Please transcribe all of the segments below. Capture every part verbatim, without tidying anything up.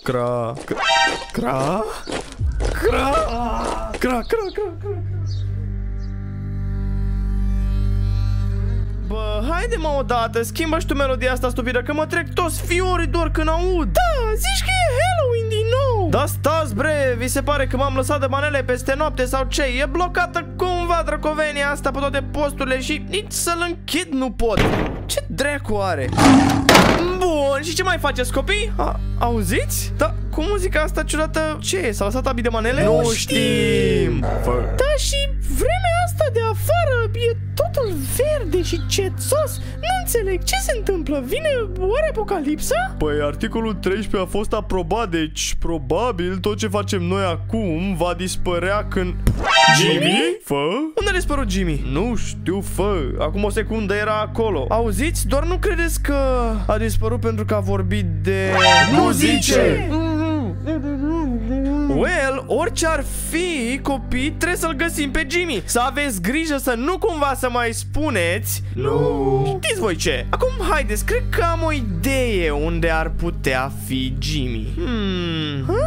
Cra... Cra... Cra... Cra... Cra... Cra... Cra... Bă, haide mă odată, schimbă și tu melodia asta stupidă, că mă trec toți fiorii doar când aud. Da, zici că e Halloween din nou. Da, stați bre, vi se pare că m-am lăsat de manele peste noapte sau ce? E blocată cumva drăcovenia asta pe toate posturile și nici să-l închid nu pot. Ce dracu are? Bun, și ce mai faceți, copii? A, auziți? Da, cu muzica asta ciudată, ce e? S-a lăsat abi de manele? Nu știm! Da, și vremea asta de afară e totul verde și cețos. Nu înțeleg, ce se întâmplă? Vine oare apocalipsa? Păi articolul treisprezece a fost aprobat, deci probabil tot ce facem noi acum va dispărea când... Jimmy? Fă? Unde a dispărut Jimmy? Nu știu, fă. Acum o secundă era acolo. Auziți? Doar nu credeți că a dispărut pentru că a vorbit de... Nu zice! Well, orice ar fi, copii, trebuie să-l găsim pe Jimmy. Să aveți grijă să nu cumva să mai spuneți. Nu. Știți voi ce? Acum haideți, cred că am o idee unde ar putea fi Jimmy. Hmm. Huh?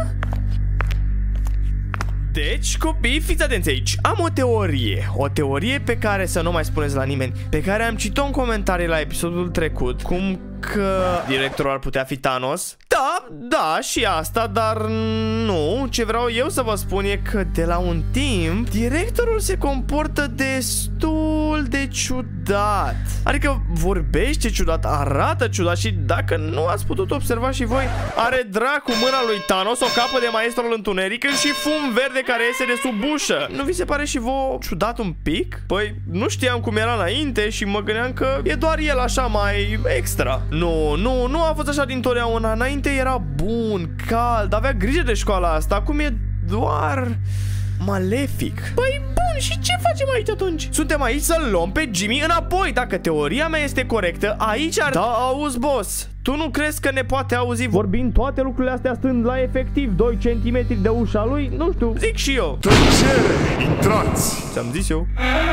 Deci, copii, fiți atenți aici. Am o teorie. O teorie pe care să nu mai spuneți la nimeni. Pe care am citit-o în comentarii la episodul trecut. Cum că directorul ar putea fi Thanos. Da, da, și asta, dar nu. Ce vreau eu să vă spun e că de la un timp directorul se comportă destul de ciudat. Adică vorbește ciudat, arată ciudat și dacă nu ați putut observa și voi, are dracu mâna lui Thanos, o capă de maestrul întuneric și fum verde care iese de sub ușă. Nu vi se pare și vouă ciudat un pic? Păi nu știam cum era înainte și mă gândeam că e doar el așa mai extra. Nu, nu, nu a fost așa dintotdeauna. Înainte era bun, cald, avea grijă de școala asta. Acum e doar malefic. Păi bun, și ce facem aici atunci? Suntem aici să-l luăm pe Jimmy înapoi. Dacă teoria mea este corectă, aici ar... Da, auzi, boss, tu nu crezi că ne poate auzi vorbind toate lucrurile astea stând la efectiv doi centimetri de ușa lui? Nu știu, zic și eu. Tăcere, intrați. Ți-am zis eu.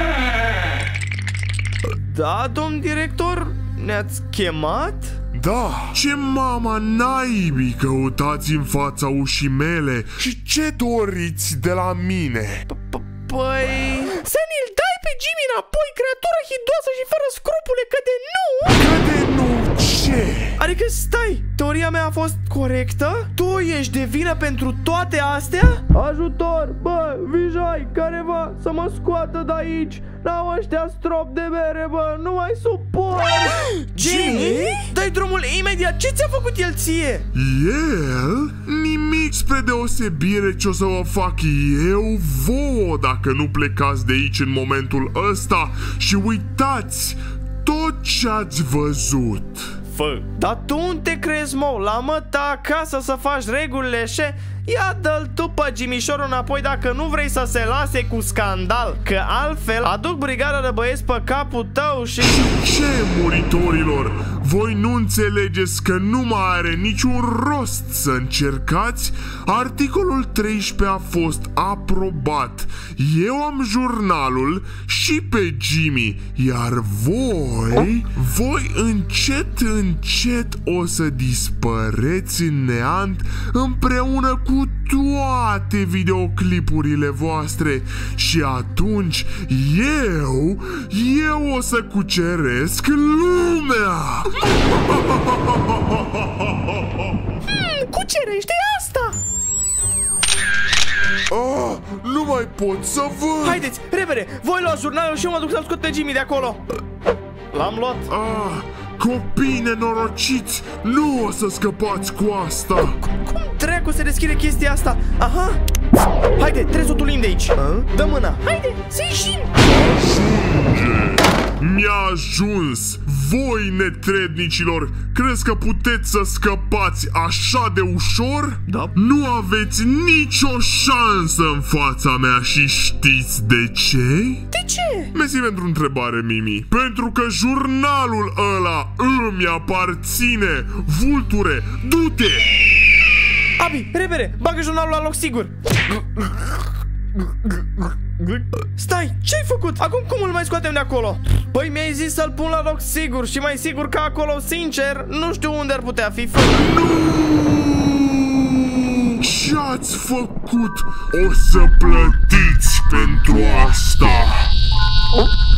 Da, domn director, ne-ați chemat? Da, ce mama naibii căutați în fața ușii mele și ce doriți de la mine? Păi... Să ne-l dai pe Jimmy înapoi, creatură hidoasă și fără scrupule, că de nu... Că de nu ce? Adică stai, teoria mea a fost corectă? Tu ești de vină pentru toate astea? Ajutor, bă, vijai, careva să mă scoată de aici. N-au ăștia strop de bere, bă, nu mai suport. Jimmy? Dai drumul imediat, ce ți-a făcut el ție? El? Nimic spre deosebire ce o să vă fac eu vouă dacă nu plecați de aici în momentul ăsta și uitați tot ce ați văzut. Fă. Dar tu unde te crezi, mă? La măta acasă să faci regulile și... Ia dă-l tu pe Jimișorul înapoi dacă nu vrei să se lase cu scandal. Că altfel aduc brigada de băieți pe capul tău și... Ce, muritorilor? Voi nu înțelegeți că nu mai are niciun rost să încercați? Articolul treisprezece a fost aprobat. Eu am jurnalul și pe Jimmy. Iar voi, voi încet, încet o să dispăreți în neant împreună cu toate videoclipurile voastre. Și atunci eu, eu o să cuceresc lumea. Hmm, cucerește asta! Ah, nu mai pot să văd. Haideți, repede, voi luați jurnalul și eu mă duc să-l scot pe Jimmy de acolo. L-am luat. Ah, copii nenorociți, nu o să scăpați cu asta. Cum dracu se deschide chestia asta? Aha. Haide, trebuie să o tulim de aici. Dă mâna. Haide, să ieșim. Ajunge. Mi-a ajuns. Voi, netrednicilor, crezi că puteți să scăpați așa de ușor? Da. Nu aveți nicio șansă în fața mea și știți de ce? De ce? Mersi pentru întrebare, Mimi. Pentru că jurnalul ăla îmi aparține. Vulture, du-te! Abi, repede, bagă jurnalul la loc sigur. Stai, ce-ai făcut? Acum cum îl mai scoatem de acolo? Păi mi-ai zis să-l pun la loc sigur și mai sigur că acolo, sincer, nu știu unde ar putea fi. Nu! ce ați făcut? O să plătiți pentru asta!